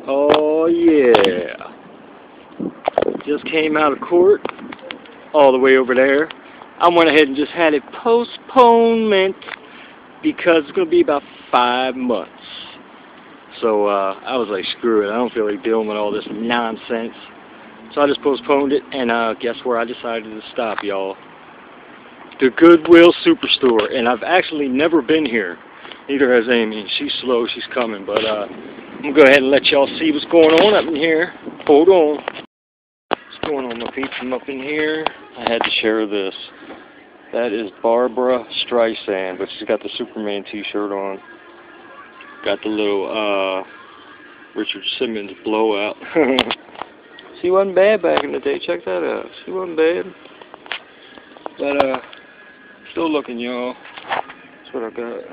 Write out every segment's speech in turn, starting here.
Oh yeah. Just came out of court, all the way over there. I went ahead and just had it postponement because it's going to be about 5 months. So I was like, screw it. I don't feel like dealing with all this nonsense. So I just postponed it, and guess where I decided to stop, y'all? The Goodwill Superstore. And I've actually never been here. Neither has Amy. She's slow. She's coming. But I'm going to go ahead and let y'all see what's going on up in here. Hold on. What's going on, my peeps? I'm up in here. I had to share this. That is Barbara Streisand, but she's got the Superman t-shirt on. Got the little Richard Simmons blowout. She wasn't bad back in the day. Check that out. She wasn't bad. But still looking, y'all. That's what I got.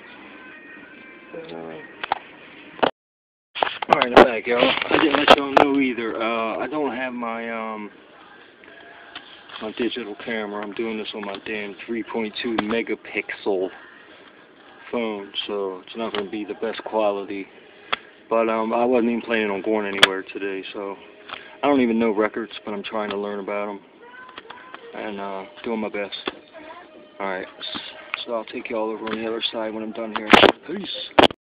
Alright, I'm back, y'all. I didn't let y'all know either. I don't have my my digital camera. I'm doing this on my damn 3.2 megapixel phone, so it's not going to be the best quality. But I wasn't even planning on going anywhere today, so I don't even know records, but I'm trying to learn about them and doing my best. Alright, so I'll take y'all over on the other side when I'm done here. Peace.